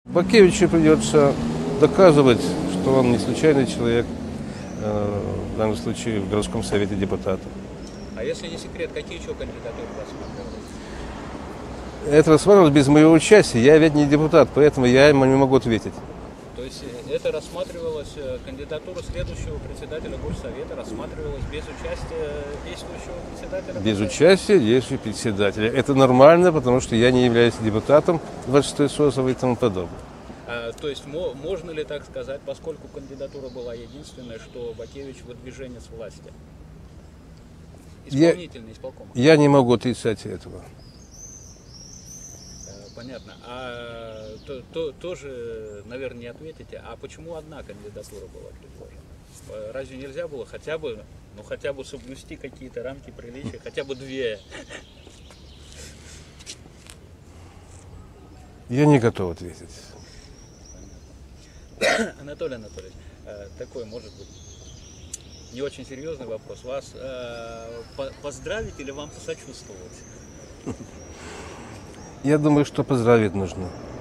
Бакевичу придется доказывать, что он не случайный человек, в данном случае в городском совете депутатов. А если не секрет, какие еще кандидатуры рассматривались? Это рассматривалось без моего участия, я ведь не депутат, поэтому я ему не могу ответить. То есть это рассматривалась, кандидатура следующего председателя горсовета рассматривалась без участия действующего председателя? Без участия действующего председателя. Это нормально, потому что я не являюсь депутатом 26-й созыва и тому подобное. То есть можно ли так сказать, поскольку кандидатура была единственная, что Бакевич выдвиженец власти? Исполнительный, исполком. Я не могу отрицать этого. Понятно. Тоже, наверное, не ответите. А почему одна кандидатура была предложена? Разве нельзя было хотя бы соблюсти какие-то рамки приличия, хотя бы две? Я не готов ответить. Анатолий Анатольевич, такой, может быть, не очень серьезный вопрос. Вас поздравить или вам посочувствовать? Я думаю, что поздравить нужно.